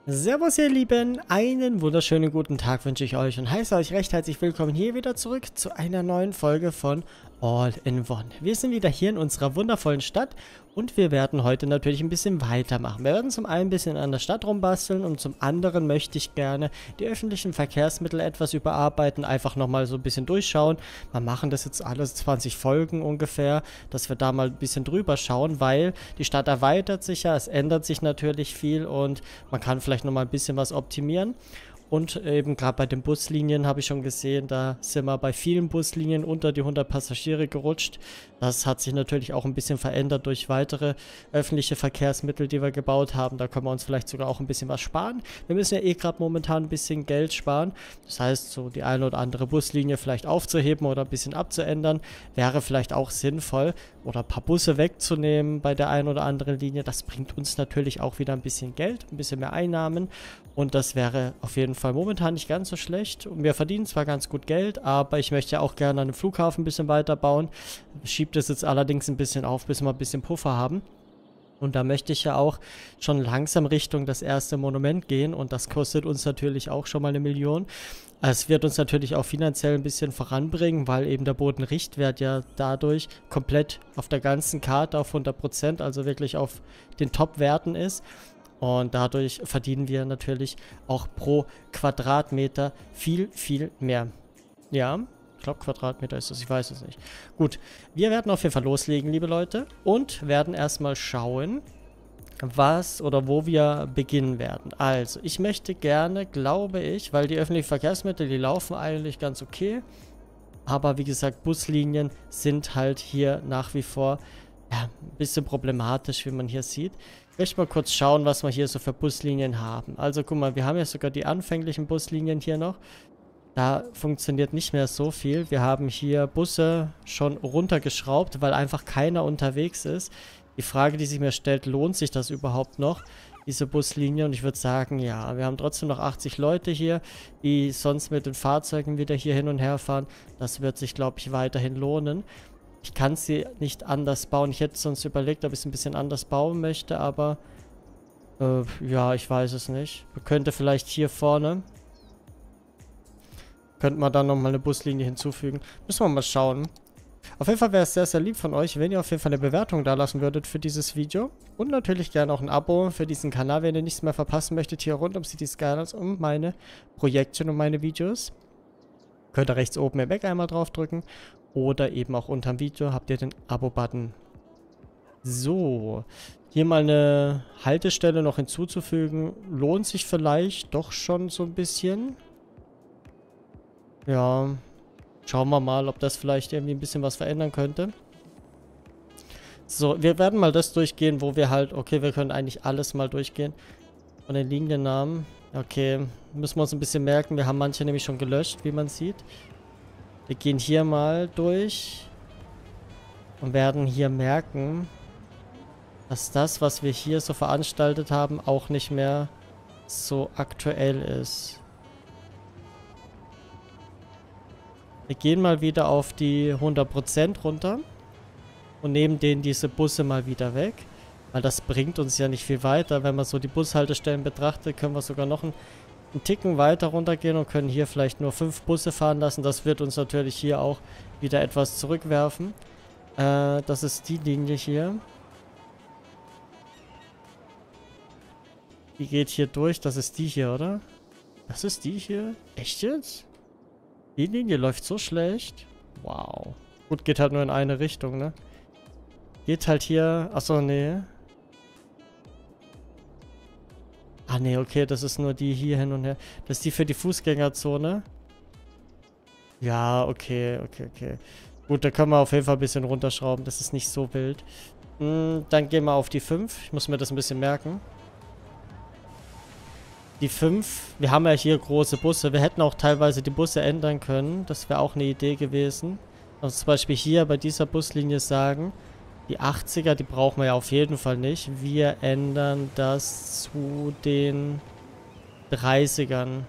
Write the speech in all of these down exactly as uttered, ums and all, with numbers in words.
Servus ihr Lieben, einen wunderschönen guten Tag wünsche ich euch und heiße euch recht herzlich willkommen hier wieder zurück zu einer neuen Folge von All-in-One. Wir sind wieder hier in unserer wundervollen Stadt und wir werden heute natürlich ein bisschen weitermachen. Wir werden zum einen ein bisschen an der Stadt rumbasteln und zum anderen möchte ich gerne die öffentlichen Verkehrsmittel etwas überarbeiten, einfach nochmal so ein bisschen durchschauen. Wir machen das jetzt alles zwanzig Folgen ungefähr, dass wir da mal ein bisschen drüber schauen, weil die Stadt erweitert sich ja, es ändert sich natürlich viel und man kann vielleicht nochmal ein bisschen was optimieren. Und eben gerade bei den Buslinien habe ich schon gesehen, da sind wir bei vielen Buslinien unter die hundert Passagiere gerutscht. Das hat sich natürlich auch ein bisschen verändert durch weitere öffentliche Verkehrsmittel, die wir gebaut haben. Da können wir uns vielleicht sogar auch ein bisschen was sparen. Wir müssen ja eh gerade momentan ein bisschen Geld sparen. Das heißt, so die eine oder andere Buslinie vielleicht aufzuheben oder ein bisschen abzuändern, wäre vielleicht auch sinnvoll. Oder ein paar Busse wegzunehmen bei der einen oder anderen Linie. Das bringt uns natürlich auch wieder ein bisschen Geld, ein bisschen mehr Einnahmen. Und das wäre auf jeden Fall momentan nicht ganz so schlecht. Und wir verdienen zwar ganz gut Geld, aber ich möchte ja auch gerne an dem Flughafen ein bisschen weiterbauen. Schiebt es jetzt allerdings ein bisschen auf, bis wir ein bisschen Puffer haben. Und da möchte ich ja auch schon langsam Richtung das erste Monument gehen. Und das kostet uns natürlich auch schon mal eine Million. Es wird uns natürlich auch finanziell ein bisschen voranbringen, weil eben der Bodenrichtwert ja dadurch komplett auf der ganzen Karte auf hundert Prozent, also wirklich auf den Top-Werten ist. Und dadurch verdienen wir natürlich auch pro Quadratmeter viel, viel mehr. Ja, ich glaube Quadratmeter ist es, ich weiß es nicht. Gut, wir werden auf jeden Fall loslegen, liebe Leute. Und werden erstmal schauen, was oder wo wir beginnen werden. Also, ich möchte gerne, glaube ich, weil die öffentlichen Verkehrsmittel, die laufen eigentlich ganz okay. Aber wie gesagt, Buslinien sind halt hier nach wie vor ja, ein bisschen problematisch, wie man hier sieht. Ich möchte mal kurz schauen, was wir hier so für Buslinien haben. Also guck mal, wir haben ja sogar die anfänglichen Buslinien hier noch. Da funktioniert nicht mehr so viel. Wir haben hier Busse schon runtergeschraubt, weil einfach keiner unterwegs ist. Die Frage, die sich mir stellt, lohnt sich das überhaupt noch, diese Buslinie? Und ich würde sagen, ja, wir haben trotzdem noch achtzig Leute hier, die sonst mit den Fahrzeugen wieder hier hin und her fahren. Das wird sich, glaube ich, weiterhin lohnen. Ich kann sie nicht anders bauen. Ich hätte sonst überlegt, ob ich es ein bisschen anders bauen möchte, aber äh, ja, ich weiß es nicht. Man könnte vielleicht hier vorne könnte man dann nochmal eine Buslinie hinzufügen. Müssen wir mal schauen. Auf jeden Fall wäre es sehr, sehr lieb von euch, wenn ihr auf jeden Fall eine Bewertung da lassen würdet für dieses Video. Und natürlich gerne auch ein Abo für diesen Kanal, wenn ihr nichts mehr verpassen möchtet hier rund um Cities Skylines und meine Projekte und meine Videos. Könnt ihr rechts oben im Eck einmal draufdrücken. Oder eben auch unterm Video habt ihr den Abo-Button. So. Hier mal eine Haltestelle noch hinzuzufügen. Lohnt sich vielleicht doch schon so ein bisschen. Ja. Schauen wir mal, ob das vielleicht irgendwie ein bisschen was verändern könnte. So, wir werden mal das durchgehen, wo wir halt... Okay, wir können eigentlich alles mal durchgehen. Von den Liniennamen. Okay, müssen wir uns ein bisschen merken. Wir haben manche nämlich schon gelöscht, wie man sieht. Wir gehen hier mal durch. Und werden hier merken, dass das, was wir hier so veranstaltet haben, auch nicht mehr so aktuell ist. Wir gehen mal wieder auf die hundert Prozent runter und nehmen denen diese Busse mal wieder weg, weil das bringt uns ja nicht viel weiter. Wenn man so die Bushaltestellen betrachtet, können wir sogar noch einen, einen Ticken weiter runtergehen und können hier vielleicht nur fünf Busse fahren lassen. Das wird uns natürlich hier auch wieder etwas zurückwerfen. Äh, das ist die Linie hier. Die geht hier durch. Das ist die hier, oder? Das ist die hier? Echt jetzt? Die Linie läuft so schlecht. Wow. Gut, geht halt nur in eine Richtung, ne? Geht halt hier... Achso, nee. Ah, nee, okay, das ist nur die hier hin und her. Das ist die für die Fußgängerzone. Ja, okay, okay, okay. Gut, da können wir auf jeden Fall ein bisschen runterschrauben. Das ist nicht so wild. Hm, dann gehen wir auf die fünf. Ich muss mir das ein bisschen merken. Die fünf, wir haben ja hier große Busse. Wir hätten auch teilweise die Busse ändern können. Das wäre auch eine Idee gewesen. Also zum Beispiel hier bei dieser Buslinie sagen, die achtziger, die brauchen wir ja auf jeden Fall nicht. Wir ändern das zu den dreißigern.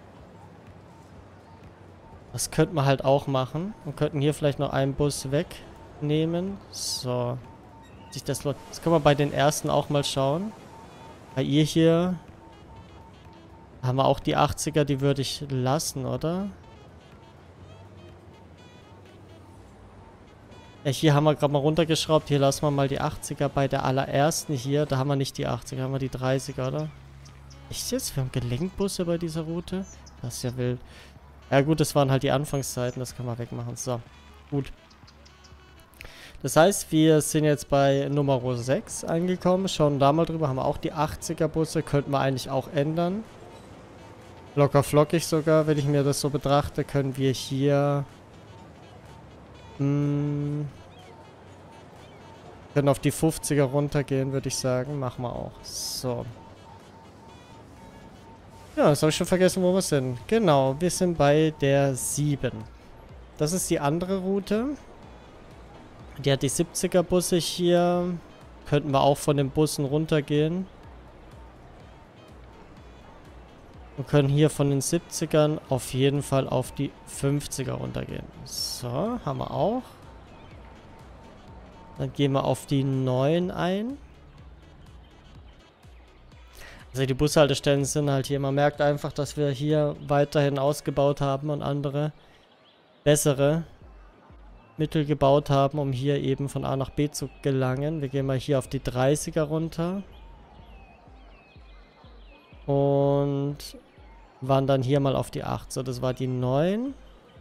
Das könnten wir halt auch machen. Wir könnten hier vielleicht noch einen Bus wegnehmen. So. Sich das, das können wir bei den ersten auch mal schauen. Bei ihr hier Haben wir auch die achtziger, die würde ich lassen, oder? Ja, hier haben wir gerade mal runtergeschraubt. Hier lassen wir mal die achtziger bei der allerersten hier. Da haben wir nicht die achtziger, haben wir die dreißiger, oder? Echt jetzt? Wir haben Gelenkbusse bei dieser Route? Das ist ja wild. Ja gut, das waren halt die Anfangszeiten. Das können wir wegmachen. So, gut. Das heißt, wir sind jetzt bei Nummer sechs angekommen. Schauen da mal drüber. Haben wir auch die achtziger Busse. Könnten wir eigentlich auch ändern. Locker flockig sogar, wenn ich mir das so betrachte, können wir hier... Mh, können auf die fünfziger runtergehen, würde ich sagen. Machen wir auch. So. Ja, jetzt habe ich schon vergessen, wo wir sind. Genau, wir sind bei der sieben. Das ist die andere Route. Die hat die siebziger Busse hier. Könnten wir auch von den Bussen runtergehen. Wir können hier von den siebzigern auf jeden Fall auf die fünfziger runtergehen. So, haben wir auch. Dann gehen wir auf die neun ein. Also die Bushaltestellen sind halt hier. Man merkt einfach, dass wir hier weiterhin ausgebaut haben und andere bessere Mittel gebaut haben, um hier eben von A nach B zu gelangen. Wir gehen mal hier auf die dreißiger runter. Und wandern hier mal auf die acht. So, das war die neun.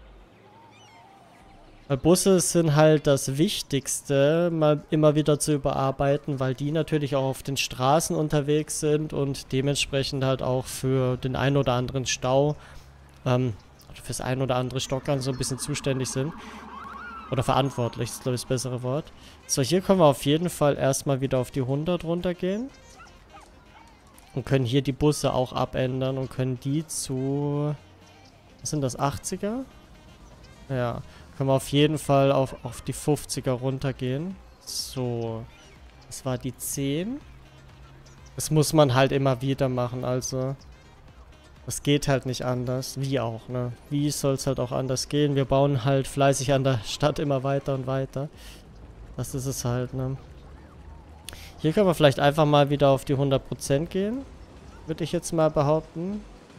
Weil Busse sind halt das Wichtigste, mal immer wieder zu überarbeiten, weil die natürlich auch auf den Straßen unterwegs sind und dementsprechend halt auch für den ein oder anderen Stau, ähm, fürs ein oder andere Stockern so ein bisschen zuständig sind. Oder verantwortlich, ist glaube ich das bessere Wort. So, hier können wir auf jeden Fall erstmal wieder auf die hundert runtergehen. Und können hier die Busse auch abändern und können die zu... Was sind das, achtziger? Ja, können wir auf jeden Fall auf, auf die fünfziger runtergehen. So, das war die zehn. Das muss man halt immer wieder machen, also... Das geht halt nicht anders. Wie auch, ne? Wie soll es halt auch anders gehen? Wir bauen halt fleißig an der Stadt immer weiter und weiter. Das ist es halt, ne? Hier können wir vielleicht einfach mal wieder auf die hundert Prozent gehen. Würde ich jetzt mal behaupten.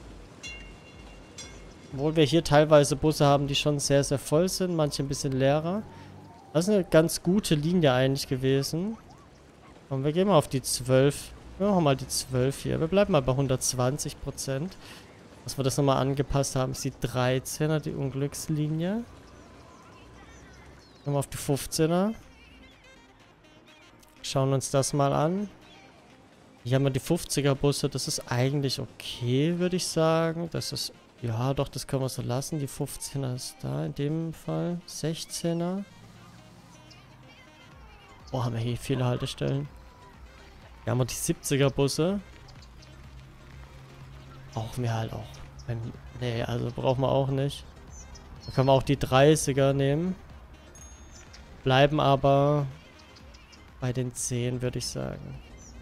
Obwohl wir hier teilweise Busse haben, die schon sehr, sehr voll sind. Manche ein bisschen leerer. Das ist eine ganz gute Linie eigentlich gewesen. Und wir gehen mal auf die zwölf. Wir machen mal die zwölf hier. Wir bleiben mal bei hundertzwanzig Prozent. Dass wir das nochmal angepasst haben, ist die dreizehner, die Unglückslinie. Gehen wir auf die fünfzehner. Schauen uns das mal an. Hier haben wir die fünfziger Busse. Das ist eigentlich okay, würde ich sagen. Das ist... Ja, doch, das können wir so lassen. Die fünfzehner ist da in dem Fall. sechzehner. Oh, haben wir hier viele Haltestellen. Hier haben wir die siebziger Busse. Brauchen wir halt auch. Nee, also brauchen wir auch nicht. Da können wir auch die dreißiger nehmen. Bleiben aber... bei den zehn, würde ich sagen.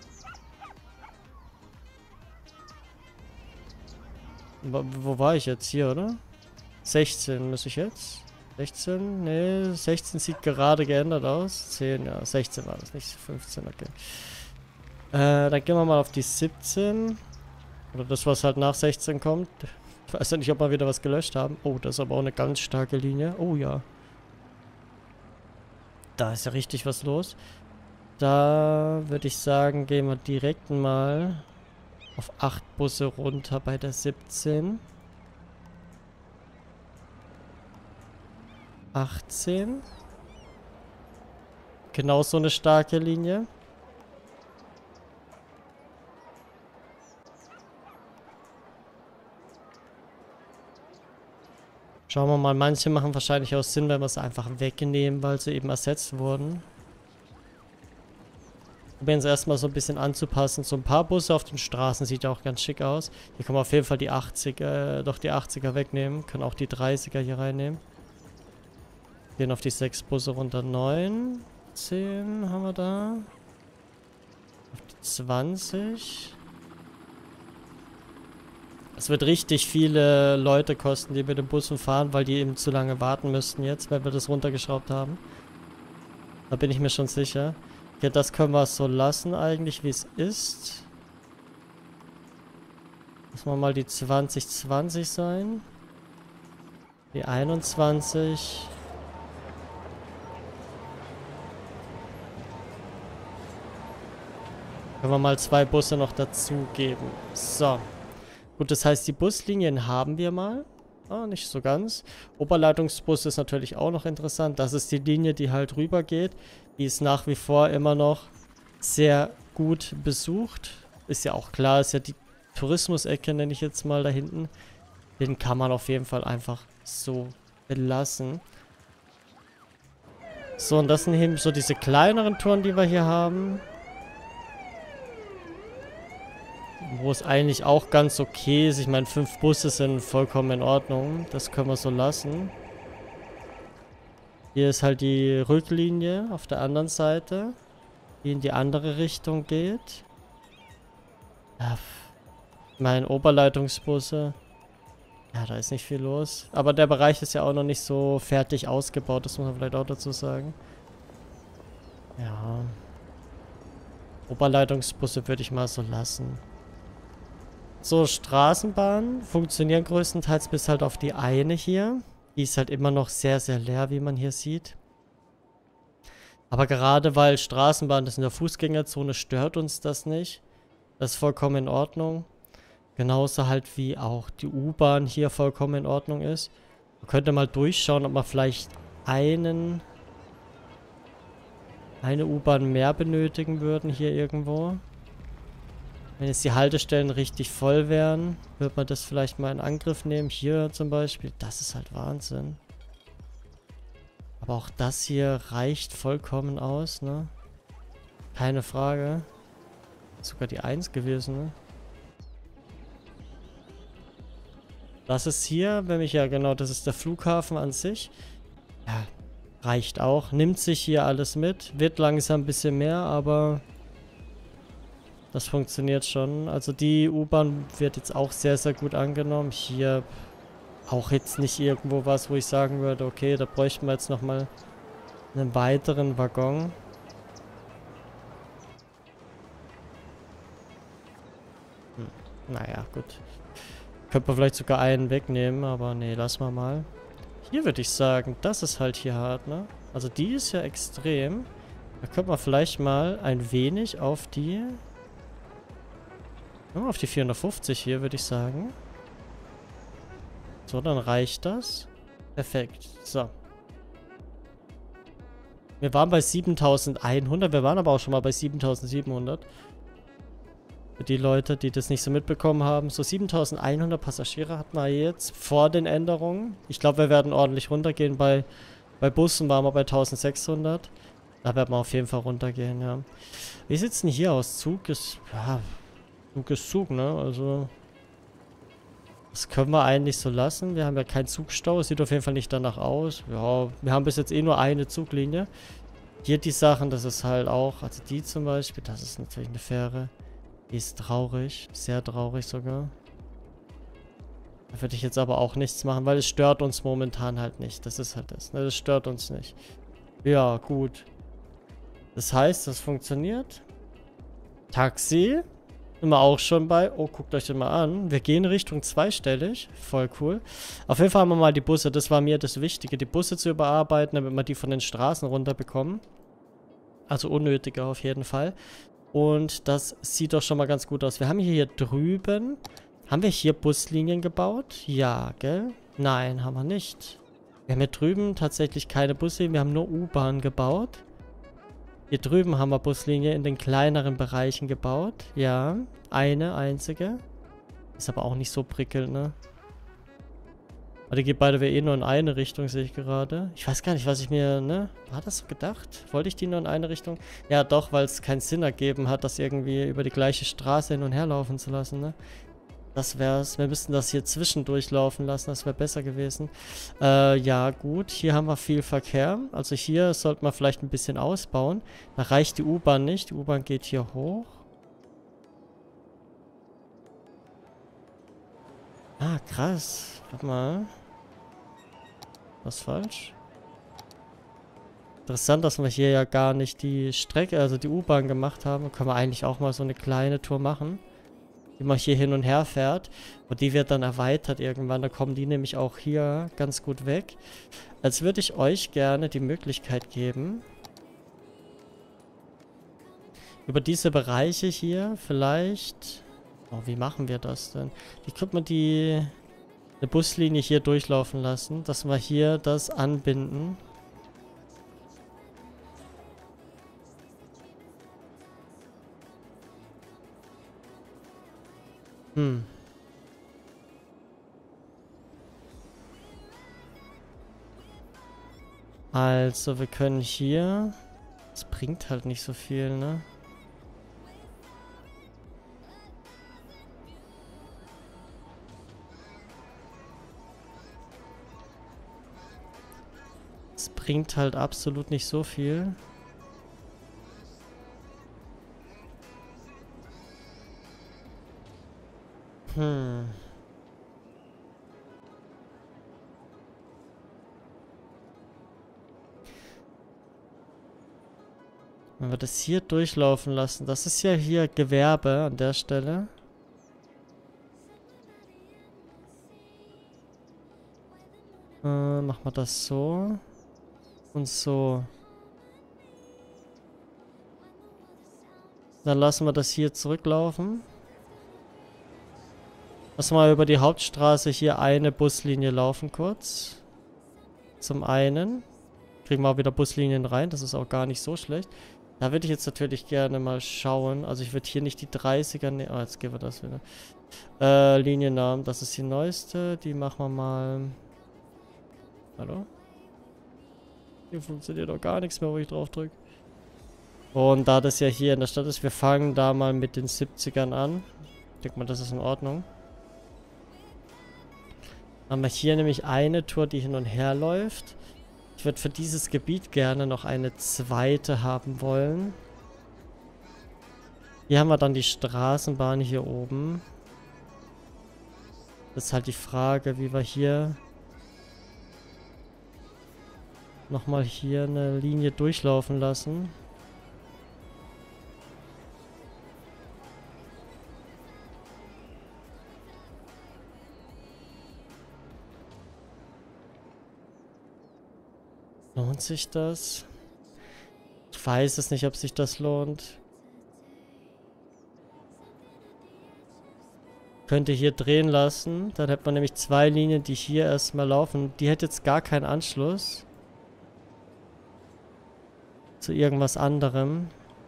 Wo, wo war ich jetzt? Hier, oder? sechzehn muss ich jetzt? sechzehn? Ne, sechzehn sieht gerade geändert aus. zehn, ja, sechzehn war das, nicht fünfzehn, okay. Äh, dann gehen wir mal auf die siebzehn. Oder das, was halt nach sechzehn kommt. Ich weiß ja nicht, ob wir wieder was gelöscht haben. Oh, das ist aber auch eine ganz starke Linie. Oh ja. Da ist ja richtig was los. Da würde ich sagen, gehen wir direkt mal auf acht Busse runter bei der siebzehn. achtzehn. Genau so eine starke Linie. Schauen wir mal, manche machen wahrscheinlich auch Sinn, wenn wir es einfach wegnehmen, weil sie eben ersetzt wurden. Probieren es erstmal so ein bisschen anzupassen. So ein paar Busse auf den Straßen sieht ja auch ganz schick aus. Hier können wir auf jeden Fall die achtziger, äh, doch die achtziger wegnehmen. Können auch die dreißiger hier reinnehmen. Gehen auf die sechs Busse runter. neun, zehn haben wir da. Auf die zwanzig. Es wird richtig viele Leute kosten, die mit den Bussen fahren, weil die eben zu lange warten müssten jetzt, weil wir das runtergeschraubt haben. Da bin ich mir schon sicher. Okay, das können wir so lassen eigentlich, wie es ist. Lassen wir mal die zwanzig zwanzig sein. Die einundzwanzig. Können wir mal zwei Busse noch dazugeben. So. Gut, das heißt, die Buslinien haben wir mal. Ah, nicht so ganz. Oberleitungsbus ist natürlich auch noch interessant. Das ist die Linie, die halt rüber geht. Die ist nach wie vor immer noch sehr gut besucht. Ist ja auch klar, ist ja die Tourismusecke, nenne ich jetzt mal da hinten. Den kann man auf jeden Fall einfach so belassen. So, und das sind eben so diese kleineren Touren, die wir hier haben. Wo es eigentlich auch ganz okay ist. Ich meine, fünf Busse sind vollkommen in Ordnung. Das können wir so lassen. Hier ist halt die Rücklinie auf der anderen Seite, die in die andere Richtung geht. Ja, ich meine, Oberleitungsbusse. Ja, da ist nicht viel los. Aber der Bereich ist ja auch noch nicht so fertig ausgebaut. Das muss man vielleicht auch dazu sagen. Ja. Oberleitungsbusse würde ich mal so lassen. So, Straßenbahnen funktionieren größtenteils bis halt auf die eine hier. Die ist halt immer noch sehr, sehr leer, wie man hier sieht. Aber gerade weil Straßenbahn das in der Fußgängerzone stört uns das nicht. Das ist vollkommen in Ordnung. Genauso halt wie auch die U-Bahn hier vollkommen in Ordnung ist. Man könnte mal durchschauen, ob man vielleicht einen... eine U-Bahn mehr benötigen würden hier irgendwo. Wenn jetzt die Haltestellen richtig voll wären, würde man das vielleicht mal in Angriff nehmen. Hier zum Beispiel. Das ist halt Wahnsinn. Aber auch das hier reicht vollkommen aus, ne? Keine Frage. Sogar die eins gewesen, ne? Das ist hier, wenn ich ja genau, das ist der Flughafen an sich. Ja, reicht auch. Nimmt sich hier alles mit. Wird langsam ein bisschen mehr, aber... das funktioniert schon. Also die U-Bahn wird jetzt auch sehr, sehr gut angenommen. Hier auch jetzt nicht irgendwo was, wo ich sagen würde, okay, da bräuchten wir jetzt nochmal einen weiteren Waggon. Hm. Naja, gut. Könnte man vielleicht sogar einen wegnehmen, aber nee, lassen wir mal. Hier würde ich sagen, das ist halt hier hart, ne? Also die ist ja extrem. Da könnte man vielleicht mal ein wenig auf die... Oh, auf die vierhundertfünfzig hier, würde ich sagen. So, dann reicht das. Perfekt. So. Wir waren bei siebentausendeinhundert. Wir waren aber auch schon mal bei siebentausendsiebenhundert. Für die Leute, die das nicht so mitbekommen haben. So, siebentausendeinhundert Passagiere hatten wir jetzt vor den Änderungen. Ich glaube, wir werden ordentlich runtergehen. Bei, bei Bussen waren wir bei eintausendsechshundert. Da werden wir auf jeden Fall runtergehen, ja. Wie sieht es denn hier aus? Zug ist... ja... Zug ist Zug, ne? Also... das können wir eigentlich so lassen. Wir haben ja keinen Zugstau. Sieht auf jeden Fall nicht danach aus. Ja, wir haben bis jetzt eh nur eine Zuglinie. Hier die Sachen, das ist halt auch... also die zum Beispiel, das ist natürlich eine Fähre. Die ist traurig. Sehr traurig sogar. Da würde ich jetzt aber auch nichts machen, weil es stört uns momentan halt nicht. Das ist halt das, ne? Das stört uns nicht. Ja, gut. Das heißt, das funktioniert. Taxi. Sind wir auch schon bei. Oh, guckt euch das mal an. Wir gehen Richtung zweistellig. Voll cool. Auf jeden Fall haben wir mal die Busse. Das war mir das Wichtige, die Busse zu überarbeiten, damit wir die von den Straßen runterbekommen. Also unnötiger auf jeden Fall. Und das sieht doch schon mal ganz gut aus. Wir haben hier, hier drüben... haben wir hier Buslinien gebaut? Ja, gell? Nein, haben wir nicht. Wir haben hier drüben tatsächlich keine Buslinien. Wir haben nur U-Bahn gebaut. Hier drüben haben wir Buslinie in den kleineren Bereichen gebaut. Ja, eine einzige. Ist aber auch nicht so prickelnd, ne? Aber die geht beide eh nur in eine Richtung, sehe ich gerade. Ich weiß gar nicht, was ich mir, ne? War das so gedacht? Wollte ich die nur in eine Richtung? Ja, doch, weil es keinen Sinn ergeben hat, das irgendwie über die gleiche Straße hin und her laufen zu lassen, ne? Das wär's. Wir müssten das hier zwischendurch laufen lassen. Das wäre besser gewesen. Äh, ja, gut. Hier haben wir viel Verkehr. Also hier sollte man vielleicht ein bisschen ausbauen. Da reicht die U-Bahn nicht. Die U-Bahn geht hier hoch. Ah, krass. Warte mal. Was falsch? Interessant, dass wir hier ja gar nicht die Strecke, also die U-Bahn gemacht haben. Können wir eigentlich auch mal so eine kleine Tour machen. die man hier hin und her fährt. Und die wird dann erweitert irgendwann. Da kommen die nämlich auch hier ganz gut weg. Als würde ich euch gerne die Möglichkeit geben, über diese Bereiche hier vielleicht... Oh, wie machen wir das denn? Wie könnte man die... eine Buslinie hier durchlaufen lassen, dass wir hier das anbinden. Hm. Also, wir können hier... Das bringt halt nicht so viel, ne? Das bringt halt absolut nicht so viel. Hm. Wenn wir das hier durchlaufen lassen, das ist ja hier Gewerbe an der Stelle. Äh, machen wir das so. Und so. Dann lassen wir das hier zurücklaufen. Lassen wir über die Hauptstraße hier eine Buslinie laufen kurz. Zum einen. Kriegen wir auch wieder Buslinien rein. Das ist auch gar nicht so schlecht. Da würde ich jetzt natürlich gerne mal schauen. Also ich würde hier nicht die dreißiger nehmen. Ah, jetzt gehen wir das wieder. Äh, Liniennamen. Das ist die neueste. Die machen wir mal... Hallo? Hier funktioniert doch gar nichts mehr, wo ich drauf drücke. Und da das ja hier in der Stadt ist, wir fangen da mal mit den siebzigern an. Ich denke mal, das ist in Ordnung. Haben wir hier nämlich eine Tour, die hin und her läuft. Ich würde für dieses Gebiet gerne noch eine zweite haben wollen. Hier haben wir dann die Straßenbahn hier oben. Das ist halt die Frage, wie wir hier nochmal hier eine Linie durchlaufen lassen. Lohnt sich das? Ich weiß es nicht, ob sich das lohnt. Könnte hier drehen lassen. Dann hätte man nämlich zwei Linien, die hier erstmal laufen. Die hätte jetzt gar keinen Anschluss zu irgendwas anderem.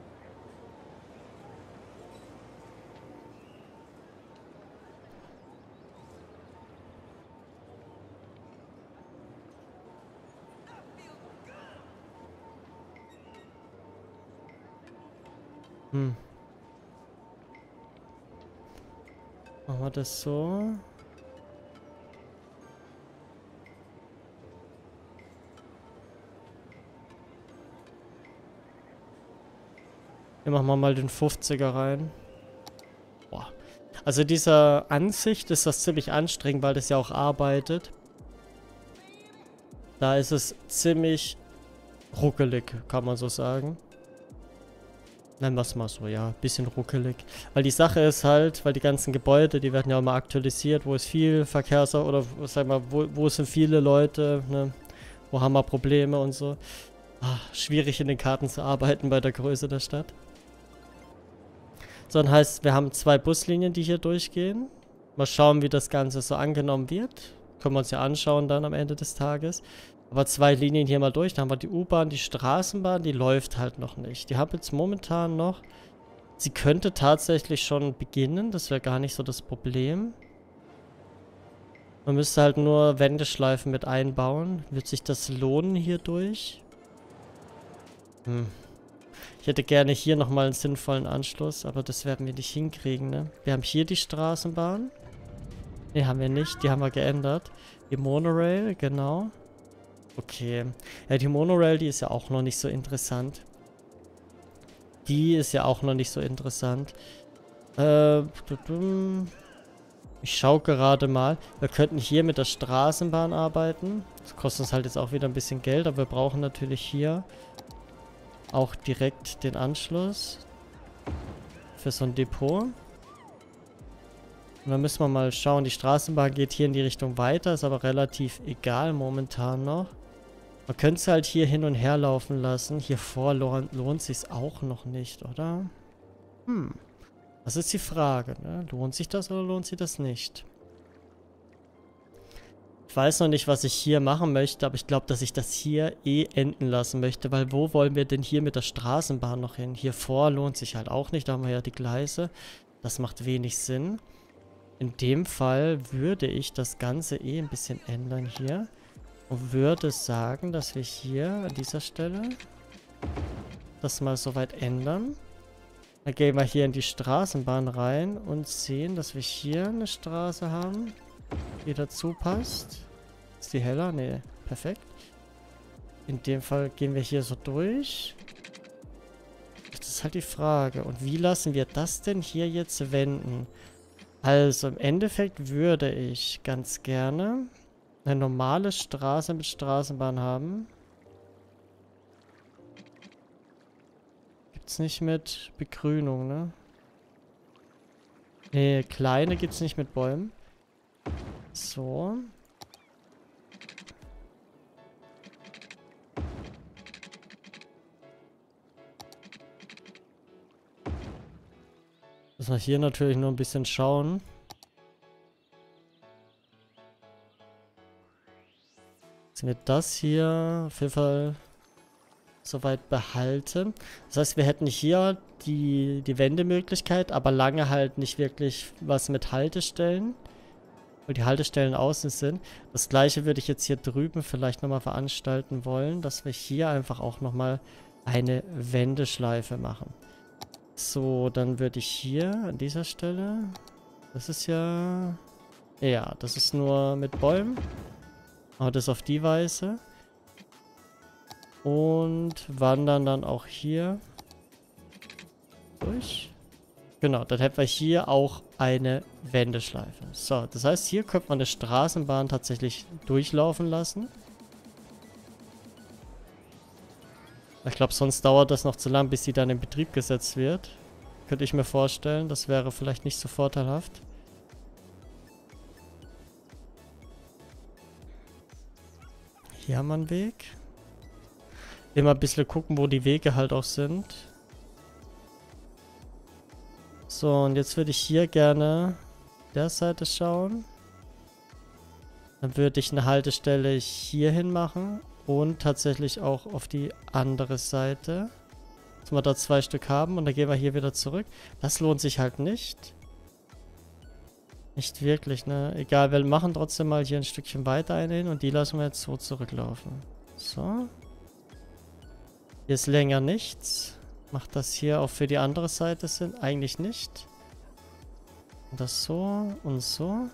Hm. Machen wir das so. Hier machen wir mal den fünfziger rein. Boah. Also dieser Ansicht ist das ziemlich anstrengend, weil das ja auch arbeitet. Da ist es ziemlich ruckelig, kann man so sagen. Nennen wir es mal so, ja, bisschen ruckelig. Weil die Sache ist halt, weil die ganzen Gebäude, die werden ja immer aktualisiert, wo ist viel Verkehrs- oder sag mal, wo, wo sind viele Leute, ne? Wo haben wir Probleme und so. Ach, schwierig in den Karten zu arbeiten bei der Größe der Stadt. So, dann heißt, wir haben zwei Buslinien, die hier durchgehen. Mal schauen, wie das Ganze so angenommen wird. Können wir uns ja anschauen dann am Ende des Tages. Aber zwei Linien hier mal durch. Dann haben wir die U-Bahn, die Straßenbahn, die läuft halt noch nicht. Die haben jetzt momentan noch... Sie könnte tatsächlich schon beginnen. Das wäre gar nicht so das Problem. Man müsste halt nur Wendeschleifen mit einbauen. Wird sich das lohnen hierdurch? Hm. Ich hätte gerne hier nochmal einen sinnvollen Anschluss, aber das werden wir nicht hinkriegen, ne? Wir haben hier die Straßenbahn. Ne, haben wir nicht. Die haben wir geändert. Die Monorail, genau. Okay. Ja, die Monorail, die ist ja auch noch nicht so interessant. Die ist ja auch noch nicht so interessant. Äh, ich schaue gerade mal. Wir könnten hier mit der Straßenbahn arbeiten. Das kostet uns halt jetzt auch wieder ein bisschen Geld, aber wir brauchen natürlich hier auch direkt den Anschluss für so ein Depot. Und dann müssen wir mal schauen. Die Straßenbahn geht hier in die Richtung weiter. Ist aber relativ egal momentan noch. Man könnte es halt hier hin und her laufen lassen. Hier vor lohnt, lohnt sich auch noch nicht, oder? Hm. Das ist die Frage, ne? Lohnt sich das oder lohnt sich das nicht? Ich weiß noch nicht, was ich hier machen möchte, aber ich glaube, dass ich das hier eh enden lassen möchte, weil wo wollen wir denn hier mit der Straßenbahn noch hin? Hier vor lohnt sich halt auch nicht, da haben wir ja die Gleise. Das macht wenig Sinn. In dem Fall würde ich das Ganze eh ein bisschen ändern hier. Und würde sagen, dass wir hier an dieser Stelle das mal so weit ändern. Dann gehen wir hier in die Straßenbahn rein und sehen, dass wir hier eine Straße haben, die dazu passt. Ist die heller? Nee, perfekt. In dem Fall gehen wir hier so durch. Das ist halt die Frage. Und wie lassen wir das denn hier jetzt wenden? Also im Endeffekt würde ich ganz gerne eine normale Straße mit Straßenbahn haben. Gibt's nicht mit Begrünung, ne? Ne, kleine gibt's nicht mit Bäumen. So. Müssen wir hier natürlich nur ein bisschen schauen. Dass wir das hier auf jeden Fall soweit behalten. Das heißt, wir hätten hier die, die Wendemöglichkeit, aber lange halt nicht wirklich was mit Haltestellen. Weil die Haltestellen außen sind. Das gleiche würde ich jetzt hier drüben vielleicht nochmal veranstalten wollen, dass wir hier einfach auch nochmal eine Wendeschleife machen. So, dann würde ich hier an dieser Stelle... Das ist ja... Ja, das ist nur mit Bäumen. Aber das auf die Weise. Und wandern dann auch hier durch. Genau, dann hätten wir hier auch eine Wendeschleife. So, das heißt, hier könnte man eine Straßenbahn tatsächlich durchlaufen lassen. Ich glaube, sonst dauert das noch zu lang, bis sie dann in Betrieb gesetzt wird. Könnte ich mir vorstellen. Das wäre vielleicht nicht so vorteilhaft. Hier haben wir einen Weg. Immer ein bisschen gucken, wo die Wege halt auch sind. So, und jetzt würde ich hier gerne der Seite schauen. Dann würde ich eine Haltestelle hier hin machen. Und tatsächlich auch auf die andere Seite. Dass wir da zwei Stück haben. Und dann gehen wir hier wieder zurück. Das lohnt sich halt nicht. Nicht wirklich, ne? Egal, wir machen trotzdem mal hier ein Stückchen weiter einen hin. Und die lassen wir jetzt so zurücklaufen. So. Hier ist länger nichts. Macht das hier auch für die andere Seite Sinn? Eigentlich nicht. Und das so und so.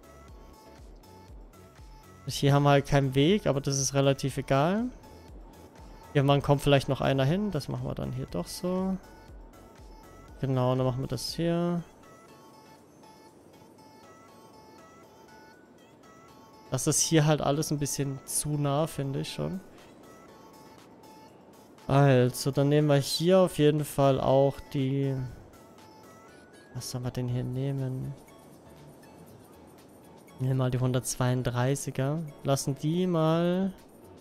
Hier haben wir halt keinen Weg, aber das ist relativ egal. Irgendwann kommt vielleicht noch einer hin. Das machen wir dann hier doch so. Genau, dann machen wir das hier. Das ist hier halt alles ein bisschen zu nah, finde ich schon. Also, dann nehmen wir hier auf jeden Fall auch die... Was soll man denn hier nehmen? Nehmen wir mal die hundertzweiunddreißiger. Lassen die mal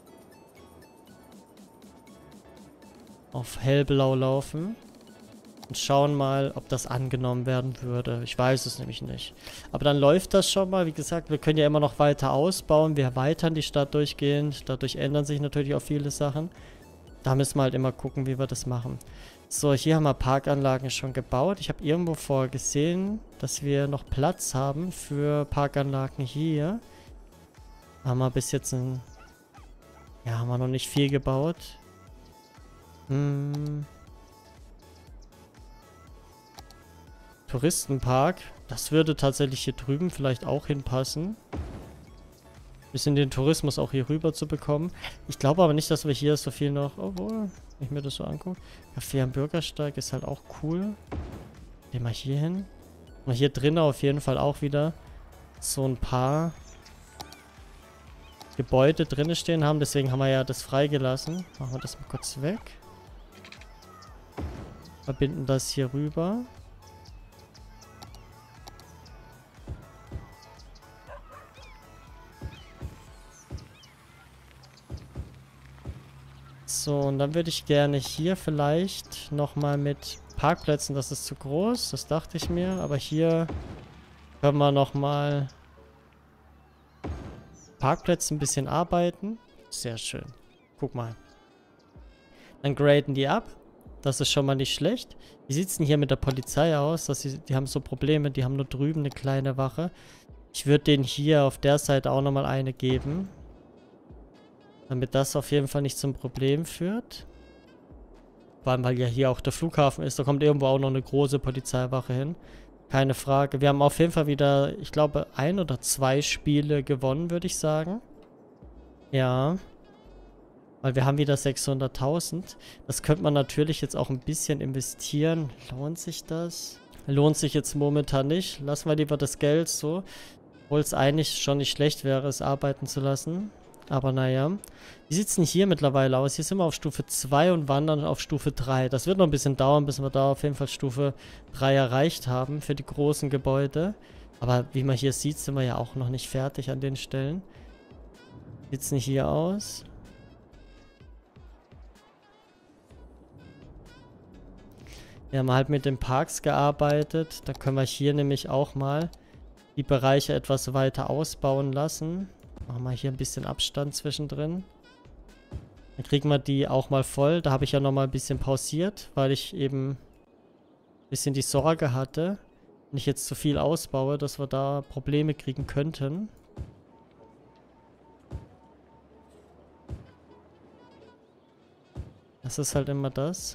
auf hellblau laufen. Und schauen mal, ob das angenommen werden würde. Ich weiß es nämlich nicht. Aber dann läuft das schon mal. Wie gesagt, wir können ja immer noch weiter ausbauen. Wir erweitern die Stadt durchgehend. Dadurch ändern sich natürlich auch viele Sachen. Da müssen wir halt immer gucken, wie wir das machen. So, hier haben wir Parkanlagen schon gebaut. Ich habe irgendwo vorher gesehen, dass wir noch Platz haben für Parkanlagen hier. Haben wir bis jetzt ein... Ja, haben wir noch nicht viel gebaut. Hm... Touristenpark. Das würde tatsächlich hier drüben vielleicht auch hinpassen. Bisschen den Tourismus auch hier rüber zu bekommen. Ich glaube aber nicht, dass wir hier so viel noch... Obwohl, wenn ich mir das so angucke. Café am Bürgersteig ist halt auch cool. Gehen wir hier hin. Und hier drinnen auf jeden Fall auch wieder so ein paar Gebäude drinnen stehen haben. Deswegen haben wir ja das freigelassen. Machen wir das mal kurz weg. Verbinden das hier rüber. So, und dann würde ich gerne hier vielleicht nochmal mit Parkplätzen, das ist zu groß, das dachte ich mir, aber hier können wir nochmal Parkplätze ein bisschen arbeiten. Sehr schön. Guck mal. Dann graden die ab. Das ist schon mal nicht schlecht. Wie sieht es denn hier mit der Polizei aus? Dass sie, die haben so Probleme, die haben nur drüben eine kleine Wache. Ich würde denen hier auf der Seite auch nochmal eine geben. Damit das auf jeden Fall nicht zum Problem führt. Vor allem, weil ja hier auch der Flughafen ist. Da kommt irgendwo auch noch eine große Polizeiwache hin. Keine Frage. Wir haben auf jeden Fall wieder, ich glaube, ein oder zwei Spiele gewonnen, würde ich sagen. Ja. Weil wir haben wieder sechshunderttausend. Das könnte man natürlich jetzt auch ein bisschen investieren. Lohnt sich das? Lohnt sich jetzt momentan nicht. Lassen wir lieber das Geld so. Obwohl es eigentlich schon nicht schlecht wäre, es arbeiten zu lassen. Aber naja. Wie sieht es denn hier mittlerweile aus? Hier sind wir auf Stufe zwei und wandern auf Stufe drei. Das wird noch ein bisschen dauern, bis wir da auf jeden Fall Stufe drei erreicht haben für die großen Gebäude. Aber wie man hier sieht, sind wir ja auch noch nicht fertig an den Stellen. Wie sieht es denn hier aus? Wir haben halt mit den Parks gearbeitet. Da können wir hier nämlich auch mal die Bereiche etwas weiter ausbauen lassen. Machen wir hier ein bisschen Abstand zwischendrin. Dann kriegen wir die auch mal voll. Da habe ich ja nochmal ein bisschen pausiert, weil ich eben ein bisschen die Sorge hatte, wenn ich jetzt zu viel ausbaue, dass wir da Probleme kriegen könnten. Das ist halt immer das.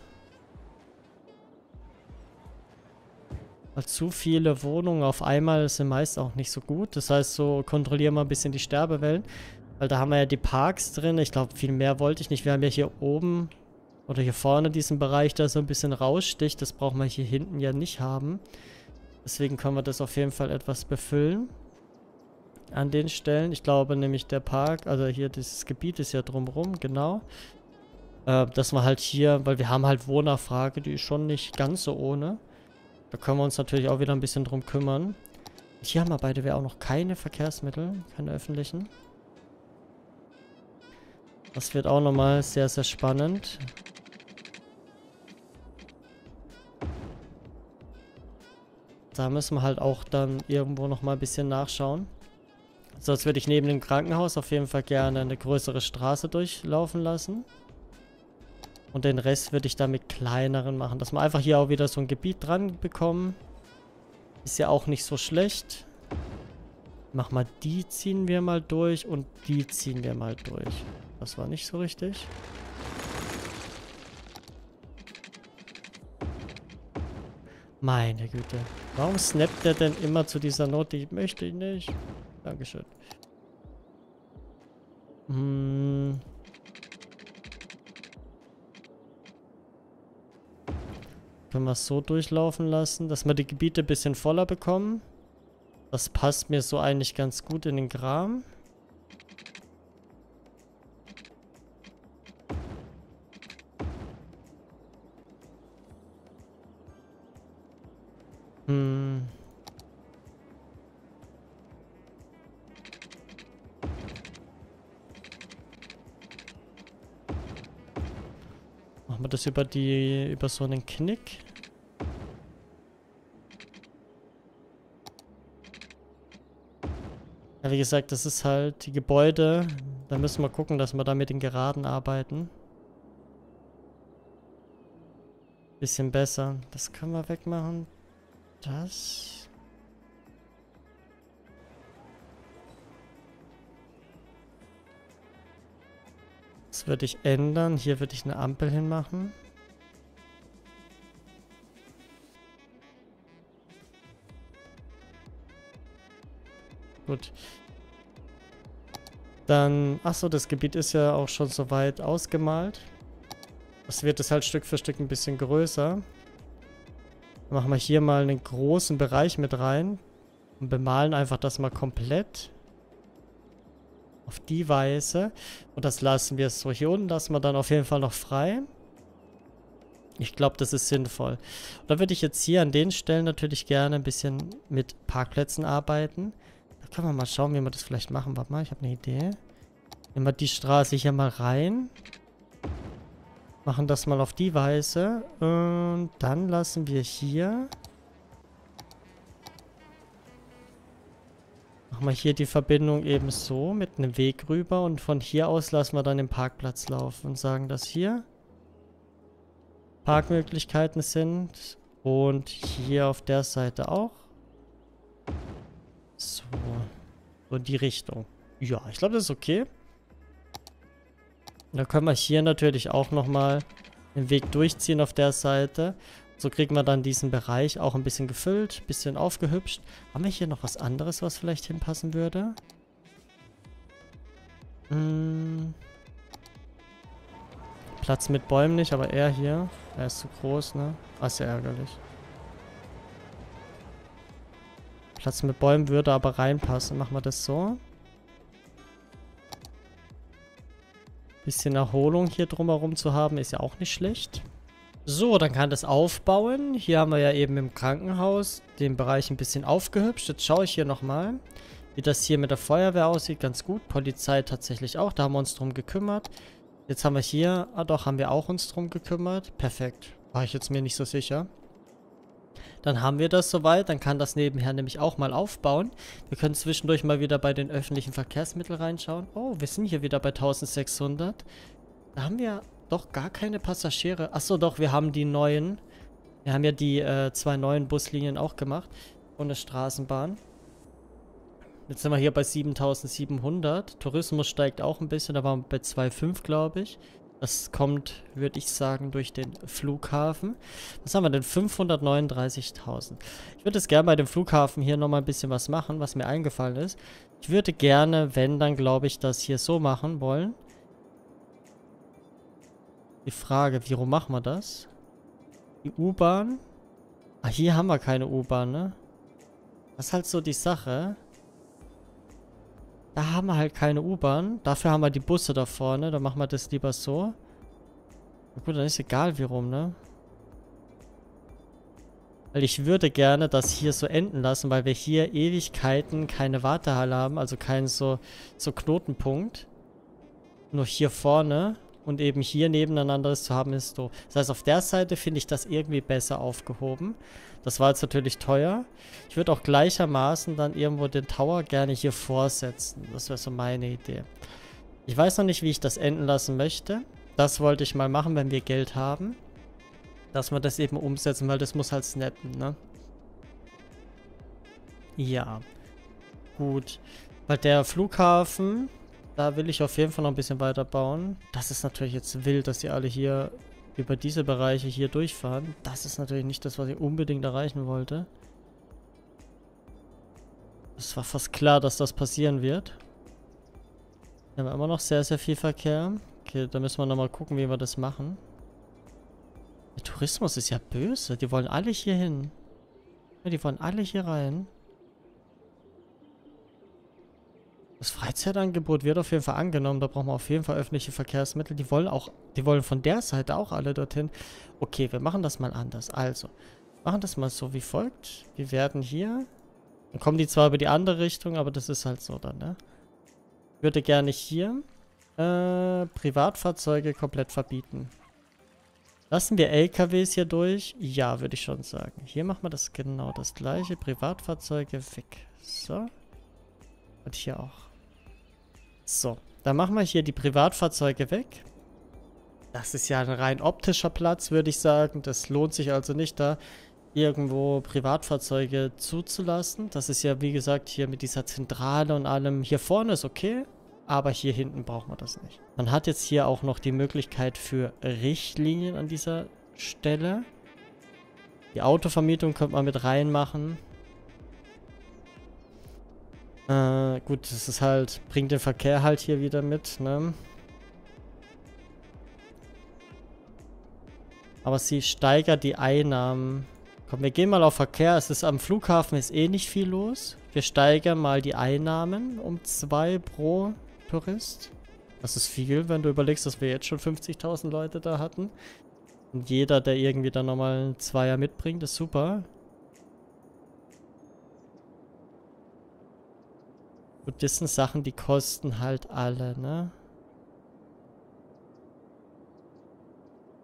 Weil zu viele Wohnungen auf einmal sind meist auch nicht so gut. Das heißt, so kontrollieren wir ein bisschen die Sterbewellen. Weil da haben wir ja die Parks drin. Ich glaube, viel mehr wollte ich nicht. Wir haben ja hier oben oder hier vorne diesen Bereich, der so ein bisschen raussticht. Das brauchen wir hier hinten ja nicht haben. Deswegen können wir das auf jeden Fall etwas befüllen. An den Stellen. Ich glaube nämlich der Park, also hier dieses Gebiet ist ja drumherum, genau. Äh, dass wir halt hier, weil wir haben halt Wohnnachfrage, die ist schon nicht ganz so ohne. Da können wir uns natürlich auch wieder ein bisschen drum kümmern. Hier haben wir beide wir auch noch keine Verkehrsmittel, keine öffentlichen. Das wird auch nochmal sehr, sehr spannend. Da müssen wir halt auch dann irgendwo nochmal ein bisschen nachschauen. So, jetzt würde ich neben dem Krankenhaus auf jeden Fall gerne eine größere Straße durchlaufen lassen. Und den Rest würde ich dann mit kleineren machen. Dass wir einfach hier auch wieder so ein Gebiet dran bekommen. Ist ja auch nicht so schlecht. Mach mal, die ziehen wir mal durch und die ziehen wir mal durch. Das war nicht so richtig. Meine Güte. Warum snappt der denn immer zu dieser Note? Ich möchte ihn nicht. Dankeschön. Hm... Können wir es so durchlaufen lassen, dass wir die Gebiete ein bisschen voller bekommen. Das passt mir so eigentlich ganz gut in den Kram. Hm. Machen wir das über die, über so einen Knick. Ja, wie gesagt, das ist halt die Gebäude. Da müssen wir gucken, dass wir da mit den Geraden arbeiten. Bisschen besser. Das können wir wegmachen. Das. Das würde ich ändern. Hier würde ich eine Ampel hinmachen. Gut. Dann, achso, das Gebiet ist ja auch schon soweit ausgemalt. Das wird es halt Stück für Stück ein bisschen größer. Dann machen wir hier mal einen großen Bereich mit rein. Und bemalen einfach das mal komplett. Auf die Weise. Und das lassen wir so. Hier unten lassen wir dann auf jeden Fall noch frei. Ich glaube, das ist sinnvoll. Und dann würde ich jetzt hier an den Stellen natürlich gerne ein bisschen mit Parkplätzen arbeiten. Da können wir mal schauen, wie wir das vielleicht machen. Warte mal, ich habe eine Idee. Nehmen wir die Straße hier mal rein. Machen das mal auf die Weise. Und dann lassen wir hier... Machen wir hier die Verbindung eben so mit einem Weg rüber. Und von hier aus lassen wir dann den Parkplatz laufen. Und sagen, dass hier Parkmöglichkeiten sind. Und hier auf der Seite auch. So. So in die Richtung. Ja, ich glaube, das ist okay. Da können wir hier natürlich auch nochmal den Weg durchziehen auf der Seite. So kriegen wir dann diesen Bereich auch ein bisschen gefüllt, ein bisschen aufgehübscht. Haben wir hier noch was anderes, was vielleicht hinpassen würde? Hm. Platz mit Bäumen nicht, aber er hier. Er ist zu groß, ne? Ah, ist ja ärgerlich. Platz mit Bäumen würde aber reinpassen. Machen wir das so. Bisschen Erholung hier drumherum zu haben, ist ja auch nicht schlecht. So, dann kann das aufbauen. Hier haben wir ja eben im Krankenhaus den Bereich ein bisschen aufgehübscht. Jetzt schaue ich hier nochmal, wie das hier mit der Feuerwehr aussieht. Ganz gut. Polizei tatsächlich auch. Da haben wir uns drum gekümmert. Jetzt haben wir hier... Ah doch, haben wir auch uns drum gekümmert. Perfekt. War ich jetzt mir nicht so sicher. Dann haben wir das soweit. Dann kann das nebenher nämlich auch mal aufbauen. Wir können zwischendurch mal wieder bei den öffentlichen Verkehrsmitteln reinschauen. Oh, wir sind hier wieder bei eintausendsechshundert. Da haben wir... Doch, gar keine Passagiere. Achso, doch, wir haben die neuen. Wir haben ja die äh, zwei neuen Buslinien auch gemacht. Und eine Straßenbahn. Jetzt sind wir hier bei siebentausendsiebenhundert. Tourismus steigt auch ein bisschen. Da waren wir bei zwei Komma fünf, glaube ich. Das kommt, würde ich sagen, durch den Flughafen. Was haben wir denn? fünfhundertneununddreißigtausend. Ich würde jetzt gerne bei dem Flughafen hier nochmal ein bisschen was machen, was mir eingefallen ist. Ich würde gerne, wenn, dann glaube ich, das hier so machen wollen. Die Frage, wie rum machen wir das? Die U-Bahn? Ah, hier haben wir keine U-Bahn, ne? Das ist halt so die Sache. Da haben wir halt keine U-Bahn. Dafür haben wir die Busse da vorne. Dann machen wir das lieber so. Na gut, dann ist egal wie rum, ne? Weil ich würde gerne das hier so enden lassen, weil wir hier Ewigkeiten keine Wartehalle haben. Also keinen so, so Knotenpunkt. Nur hier vorne. Und eben hier nebeneinander es zu haben, ist so. Das heißt, auf der Seite finde ich das irgendwie besser aufgehoben. Das war jetzt natürlich teuer. Ich würde auch gleichermaßen dann irgendwo den Tower gerne hier vorsetzen. Das wäre so meine Idee. Ich weiß noch nicht, wie ich das enden lassen möchte. Das wollte ich mal machen, wenn wir Geld haben. Dass wir das eben umsetzen, weil das muss halt snappen, ne? Ja. Gut. Weil der Flughafen... Da will ich auf jeden Fall noch ein bisschen weiter bauen. Das ist natürlich jetzt wild, dass sie alle hier über diese Bereiche hier durchfahren. Das ist natürlich nicht das, was ich unbedingt erreichen wollte. Es war fast klar, dass das passieren wird. Hier haben wir immer noch sehr, sehr viel Verkehr. Okay, da müssen wir nochmal gucken, wie wir das machen. Der Tourismus ist ja böse. Die wollen alle hier hin. Ja, die wollen alle hier rein. Das Freizeitangebot wird auf jeden Fall angenommen. Da brauchen wir auf jeden Fall öffentliche Verkehrsmittel. Die wollen auch, die wollen von der Seite auch alle dorthin. Okay, wir machen das mal anders. Also, machen das mal so wie folgt. Wir werden hier... Dann kommen die zwar über die andere Richtung, aber das ist halt so dann, ne? Ich würde gerne hier äh, Privatfahrzeuge komplett verbieten. Lassen wir L K Ws hier durch? Ja, würde ich schon sagen. Hier machen wir das genau das gleiche. Privatfahrzeuge weg. So. Und hier auch. So, dann machen wir hier die Privatfahrzeuge weg. Das ist ja ein rein optischer Platz, würde ich sagen. Das lohnt sich also nicht, da irgendwo Privatfahrzeuge zuzulassen. Das ist ja, wie gesagt, hier mit dieser Zentrale und allem. Hier vorne ist okay, aber hier hinten braucht man das nicht. Man hat jetzt hier auch noch die Möglichkeit für Richtlinien an dieser Stelle. Die Autovermietung könnte man mit reinmachen. Äh, gut, das ist halt, bringt den Verkehr halt hier wieder mit, ne? Aber sie steigert die Einnahmen. Komm, wir gehen mal auf Verkehr. Es ist am Flughafen ist eh nicht viel los. Wir steigern mal die Einnahmen um zwei pro Tourist. Das ist viel, wenn du überlegst, dass wir jetzt schon fünfzigtausend Leute da hatten. Und jeder, der irgendwie dann nochmal einen Zweier mitbringt, ist super. Gut, das sind Sachen, die kosten halt alle, ne?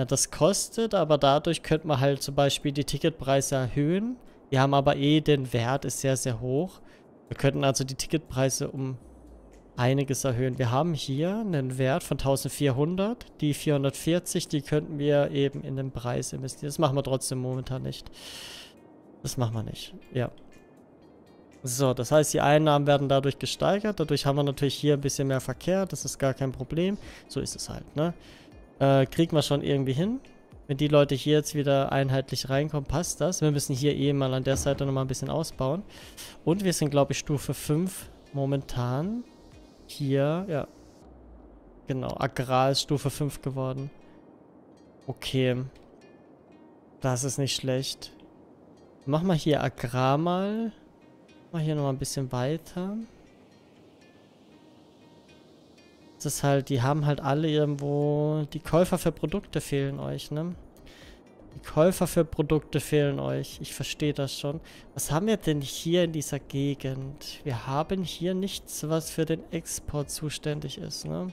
Ja, das kostet, aber dadurch könnte man halt zum Beispiel die Ticketpreise erhöhen. Wir haben aber eh, den Wert ist sehr, sehr hoch. Wir könnten also die Ticketpreise um einiges erhöhen. Wir haben hier einen Wert von eintausendvierhundert. Die vierhundertvierzig, die könnten wir eben in den Preis investieren. Das machen wir trotzdem momentan nicht. Das machen wir nicht. Ja. So, das heißt, die Einnahmen werden dadurch gesteigert. Dadurch haben wir natürlich hier ein bisschen mehr Verkehr. Das ist gar kein Problem. So ist es halt, ne? Äh, kriegen wir schon irgendwie hin. Wenn die Leute hier jetzt wieder einheitlich reinkommen, passt das. Wir müssen hier eh mal an der Seite nochmal ein bisschen ausbauen. Und wir sind, glaube ich, Stufe fünf momentan. Hier, ja. Genau, Agrar ist Stufe fünf geworden. Okay. Das ist nicht schlecht. Machen wir hier Agrar mal. Mal hier nochmal ein bisschen weiter. Das ist halt, die haben halt alle irgendwo... Die Käufer für Produkte fehlen euch, ne? Die Käufer für Produkte fehlen euch. Ich verstehe das schon. Was haben wir denn hier in dieser Gegend? Wir haben hier nichts, was für den Export zuständig ist, ne?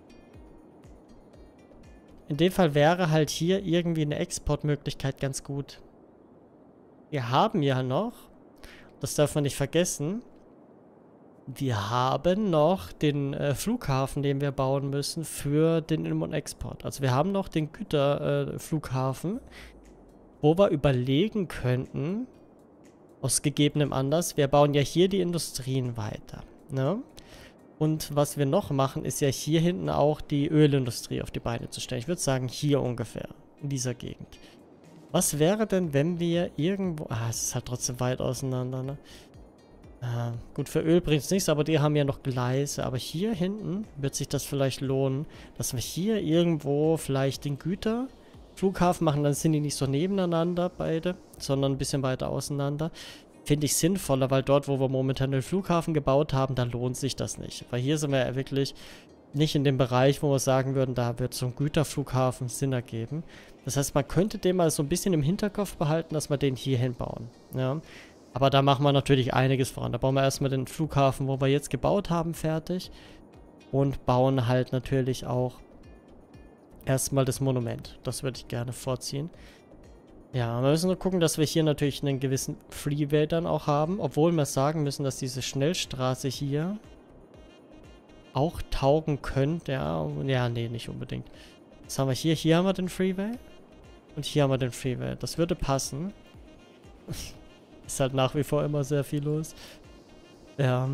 In dem Fall wäre halt hier irgendwie eine Exportmöglichkeit ganz gut. Wir haben ja noch... Das darf man nicht vergessen. Wir haben noch den äh, Flughafen, den wir bauen müssen für den In- und Export. Also wir haben noch den Güterflughafen, äh, wo wir überlegen könnten, aus gegebenem Anlass, wir bauen ja hier die Industrien weiter. Ne? Und was wir noch machen, ist ja hier hinten auch die Ölindustrie auf die Beine zu stellen. Ich würde sagen, hier ungefähr, in dieser Gegend. Was wäre denn, wenn wir irgendwo... Ah, es ist halt trotzdem weit auseinander, ne? Ah, gut, für Öl bringt es nichts, aber die haben ja noch Gleise. Aber hier hinten wird sich das vielleicht lohnen, dass wir hier irgendwo vielleicht den Güterflughafen machen. Dann sind die nicht so nebeneinander beide, sondern ein bisschen weiter auseinander. Finde ich sinnvoller, weil dort, wo wir momentan den Flughafen gebaut haben, da lohnt sich das nicht. Weil hier sind wir ja wirklich nicht in dem Bereich, wo wir sagen würden, da wird so ein Güterflughafen Sinn ergeben. Das heißt, man könnte den mal so ein bisschen im Hinterkopf behalten, dass wir den hier hinbauen. Ja. Aber da machen wir natürlich einiges voran. Da bauen wir erstmal den Flughafen, wo wir jetzt gebaut haben, fertig. Und bauen halt natürlich auch erstmal das Monument. Das würde ich gerne vorziehen. Ja, wir müssen nur gucken, dass wir hier natürlich einen gewissen Freeway dann auch haben. Obwohl wir sagen müssen, dass diese Schnellstraße hier auch taugen könnte. Ja, ja, nee, nicht unbedingt. Was haben wir hier? Hier haben wir den Freeway. Und hier haben wir den Freeway. Das würde passen. Ist halt nach wie vor immer sehr viel los. Ja.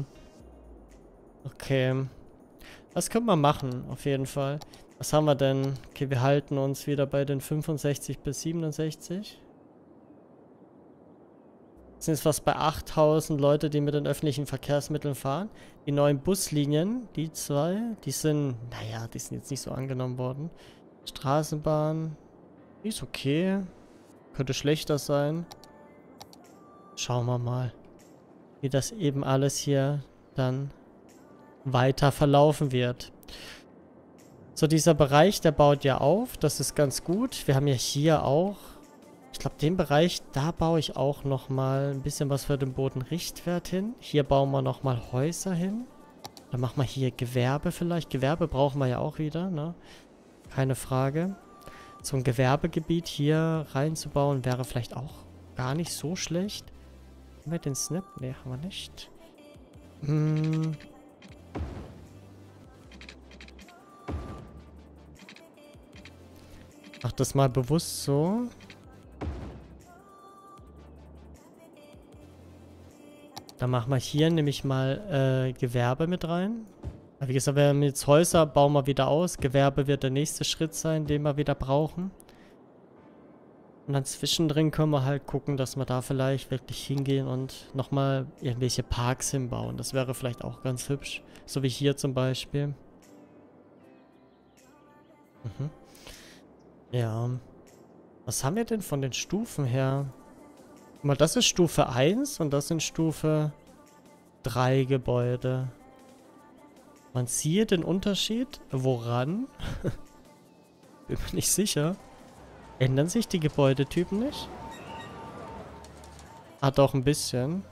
Okay. Was können wir machen, auf jeden Fall. Was haben wir denn? Okay, wir halten uns wieder bei den fünfundsechzig bis siebenundsechzig. Sind jetzt fast bei achttausend Leute, die mit den öffentlichen Verkehrsmitteln fahren. Die neuen Buslinien, die zwei, die sind, naja, die sind jetzt nicht so angenommen worden. Straßenbahn, die ist okay. Könnte schlechter sein. Schauen wir mal, wie das eben alles hier dann weiter verlaufen wird. So, dieser Bereich, der baut ja auf. Das ist ganz gut. Wir haben ja hier auch, ich glaube, den Bereich, da baue ich auch nochmal ein bisschen was für den Bodenrichtwert hin. Hier bauen wir nochmal Häuser hin. Dann machen wir hier Gewerbe vielleicht. Gewerbe brauchen wir ja auch wieder, ne? Keine Frage. So ein Gewerbegebiet hier reinzubauen, wäre vielleicht auch gar nicht so schlecht. Haben wir den Snap? Ne, haben wir nicht. Hm. Mach das mal bewusst so. Dann machen wir hier nämlich mal äh, Gewerbe mit rein. Wie gesagt, wir haben jetzt Häuser, bauen wir wieder aus. Gewerbe wird der nächste Schritt sein, den wir wieder brauchen. Und dann zwischendrin können wir halt gucken, dass wir da vielleicht wirklich hingehen und nochmal irgendwelche Parks hinbauen. Das wäre vielleicht auch ganz hübsch. So wie hier zum Beispiel. Mhm. Ja. Was haben wir denn von den Stufen her? Guck mal, das ist Stufe eins und das sind Stufe drei Gebäude. Man sieht den Unterschied. Woran? Bin mir nicht sicher. Ändern sich die Gebäudetypen nicht? Ah, doch ein bisschen.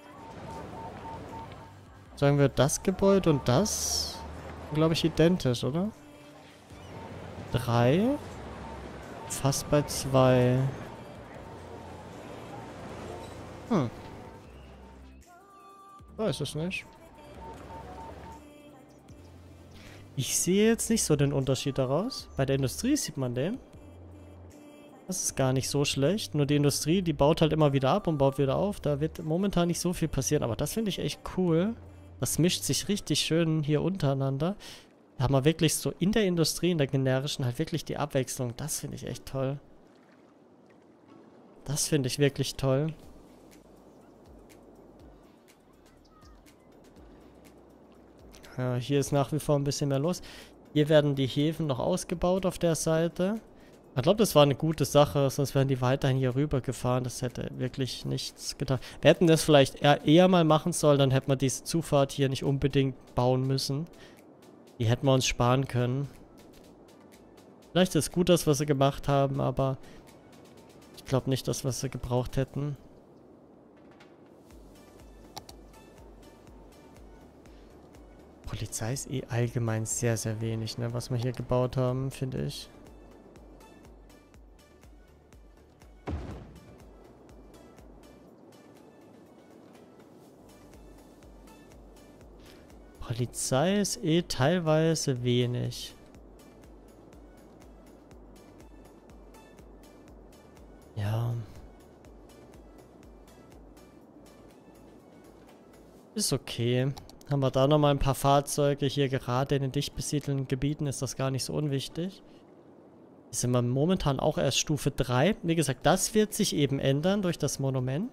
Sagen wir das Gebäude und das, glaube ich, identisch, oder? Drei. fast bei zwei. Hm. Weiß es nicht. Ich sehe jetzt nicht so den Unterschied daraus. Bei der Industrie sieht man den. Das ist gar nicht so schlecht. Nur die Industrie, die baut halt immer wieder ab und baut wieder auf. Da wird momentan nicht so viel passieren. Aber das finde ich echt cool. Das mischt sich richtig schön hier untereinander. Da haben wir wirklich so in der Industrie, in der generischen, halt wirklich die Abwechslung. Das finde ich echt toll. Das finde ich wirklich toll. Ja, hier ist nach wie vor ein bisschen mehr los. Hier werden die Häfen noch ausgebaut auf der Seite. Ich glaube, das war eine gute Sache, sonst wären die weiterhin hier rüber gefahren. Das hätte wirklich nichts getan. Wir hätten das vielleicht eher, eher mal machen sollen, dann hätten wir diese Zufahrt hier nicht unbedingt bauen müssen. Die hätten wir uns sparen können. Vielleicht ist es gut, das, was sie gemacht haben, aber ich glaube nicht, das, was sie gebraucht hätten. Polizei ist eh allgemein sehr, sehr wenig, ne, was wir hier gebaut haben, finde ich. Polizei ist eh teilweise wenig. Ja. Ist okay. Haben wir da nochmal ein paar Fahrzeuge. Hier gerade in den dicht besiedelten Gebieten ist das gar nicht so unwichtig. Hier sind wir momentan auch erst Stufe drei. Wie gesagt, das wird sich eben ändern durch das Monument.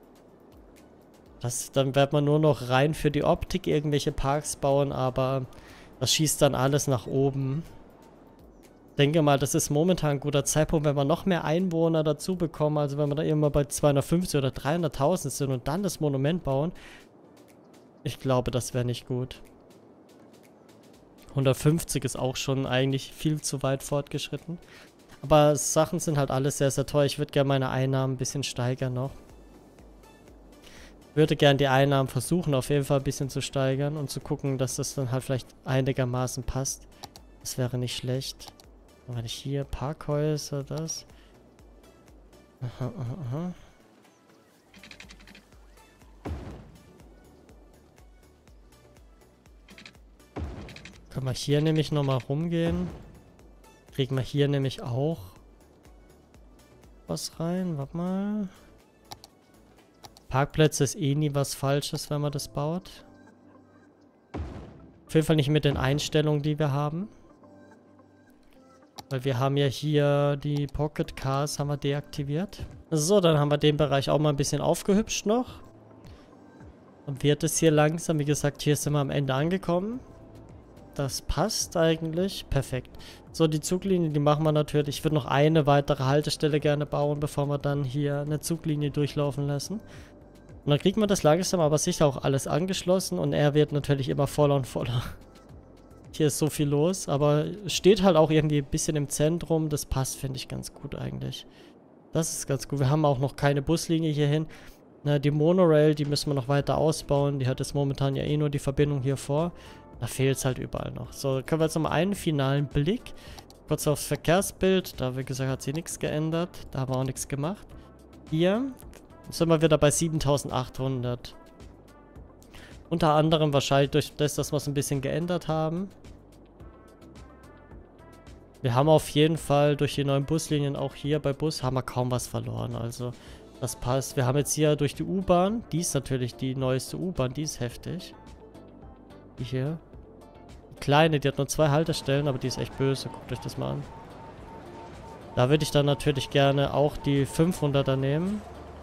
Das, dann wird man nur noch rein für die Optik irgendwelche Parks bauen, aber das schießt dann alles nach oben. Ich denke mal, das ist momentan ein guter Zeitpunkt, wenn wir noch mehr Einwohner dazu bekommen. Also wenn wir da irgendwann bei zweihundertfünfzig oder dreihunderttausend sind und dann das Monument bauen. Ich glaube, das wäre nicht gut. hundertfünfzig ist auch schon eigentlich viel zu weit fortgeschritten. Aber Sachen sind halt alles sehr, sehr teuer. Ich würde gerne meine Einnahmen ein bisschen steigern noch. Ich würde gerne die Einnahmen versuchen, auf jeden Fall ein bisschen zu steigern und zu gucken, dass das dann halt vielleicht einigermaßen passt. Das wäre nicht schlecht. Warte, hier, Parkhäuser, das. Aha, aha, aha. Können wir hier nämlich nochmal rumgehen. Kriegen wir hier nämlich auch was rein. Warte mal. Parkplätze ist eh nie was Falsches, wenn man das baut. Auf jeden Fall nicht mit den Einstellungen, die wir haben. Weil wir haben ja hier die Pocket Cars haben wir deaktiviert. So, dann haben wir den Bereich auch mal ein bisschen aufgehübscht noch. Und wird es hier langsam, wie gesagt, hier sind wir am Ende angekommen. Das passt eigentlich. Perfekt. So, die Zuglinie, die machen wir natürlich. Ich würde noch eine weitere Haltestelle gerne bauen, bevor wir dann hier eine Zuglinie durchlaufen lassen. Und dann kriegt man das langsam aber sicher auch alles angeschlossen. Und er wird natürlich immer voller und voller. Hier ist so viel los. Aber steht halt auch irgendwie ein bisschen im Zentrum. Das passt, finde ich, ganz gut eigentlich. Das ist ganz gut. Wir haben auch noch keine Buslinie hierhin. Na, die Monorail, die müssen wir noch weiter ausbauen. Die hat jetzt momentan ja eh nur die Verbindung hier vor. Da fehlt es halt überall noch. So, können wir jetzt nochmal einen finalen Blick. Kurz aufs Verkehrsbild. Da, wie gesagt, hat sich nichts geändert. Da haben wir auch nichts gemacht. Hier sind wir wieder bei siebentausendachthundert. Unter anderem wahrscheinlich durch das, dass wir es ein bisschen geändert haben. Wir haben auf jeden Fall durch die neuen Buslinien auch hier bei Bus haben wir kaum was verloren. Also, das passt. Wir haben jetzt hier durch die U-Bahn. Die ist natürlich die neueste U-Bahn. Die ist heftig. Die hier. Die kleine, die hat nur zwei Haltestellen, aber die ist echt böse. Guckt euch das mal an. Da würde ich dann natürlich gerne auch die fünfhunderter nehmen.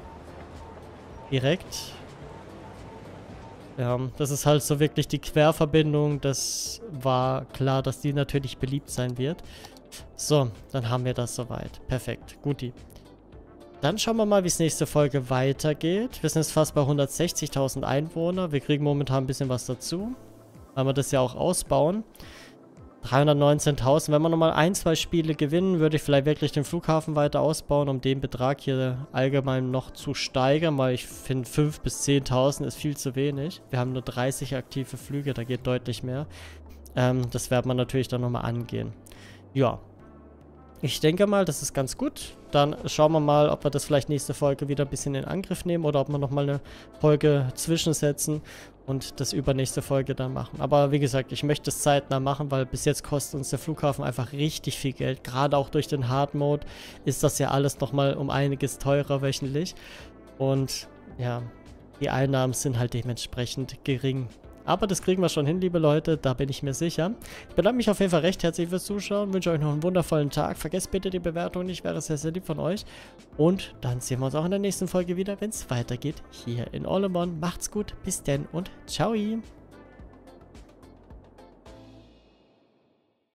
Direkt. Ja, das ist halt so wirklich die Querverbindung. Das war klar, dass die natürlich beliebt sein wird. So, dann haben wir das soweit. Perfekt. Guti. Dann schauen wir mal, wie es nächste Folge weitergeht. Wir sind jetzt fast bei hundertsechzigtausend Einwohner. Wir kriegen momentan ein bisschen was dazu. Weil wir das ja auch ausbauen. dreihundertneunzehntausend. Wenn wir nochmal ein, zwei Spiele gewinnen, würde ich vielleicht wirklich den Flughafen weiter ausbauen, um den Betrag hier allgemein noch zu steigern, weil ich finde fünftausend bis zehntausend ist viel zu wenig. Wir haben nur dreißig aktive Flüge, da geht deutlich mehr. Ähm, das werden wir natürlich dann nochmal angehen. Ja. ich denke mal, das ist ganz gut. Dann schauen wir mal, ob wir das vielleicht nächste Folge wieder ein bisschen in Angriff nehmen oder ob wir nochmal eine Folge zwischensetzen und das übernächste Folge dann machen. Aber wie gesagt, ich möchte es zeitnah machen, weil bis jetzt kostet uns der Flughafen einfach richtig viel Geld. Gerade auch durch den Hard Mode ist das ja alles nochmal um einiges teurer wöchentlich. Und ja, die Einnahmen sind halt dementsprechend gering. Aber das kriegen wir schon hin, liebe Leute, da bin ich mir sicher. Ich bedanke mich auf jeden Fall recht herzlich fürs Zuschauen, wünsche euch noch einen wundervollen Tag. Vergesst bitte die Bewertung nicht, wäre sehr, sehr lieb von euch. Und dann sehen wir uns auch in der nächsten Folge wieder, wenn es weitergeht hier in All in One. Macht's gut, bis denn und ciao!